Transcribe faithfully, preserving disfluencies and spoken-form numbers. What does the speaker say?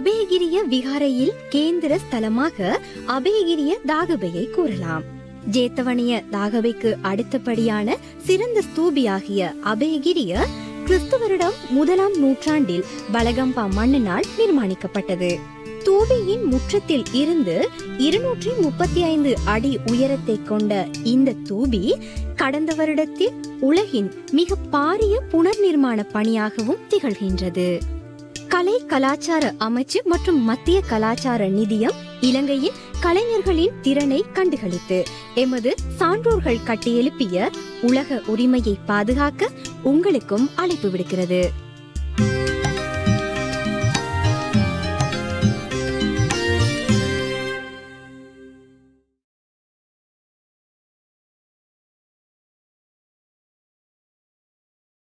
அபயகிரிய விகாரையில் கேந்திர ஸ்தலமாக அபயகிரிய தாகபையை கூறலாம். ஜேத்தவனிய தாகபைக்கு அடுத்தபடியான சிறந்த ஸ்தூபியாகிய அபயகிரிய கிறிஸ்துவரிடம் முதலாம் நூற்றாண்டில் பலகம்பா மன்னனால் நிர்மாணிக்கப்பட்டது. தூபியின் முற்றத்தில் இருந்து இருநூற்றி முப்பத்தி ஐந்து அடி உயரத்தை கொண்ட இந்த தூபி கடந்த வருடத்தில் உலகின் மிக பாரிய புனர் நிர்மாண பணியாகவும் திகழ்கின்றது. கலை கலாச்சார அமைச்சு மற்றும் மத்திய கலாச்சார நிதியம் இலங்கையின் கலைஞர்களின் திறனை கண்டுகளித்து எமது சான்றோர்கள் கட்டியெழுப்பிய உலக உரிமையை பாதுகாக்க உங்களுக்கும் அழைப்பு விடுக்கிறது.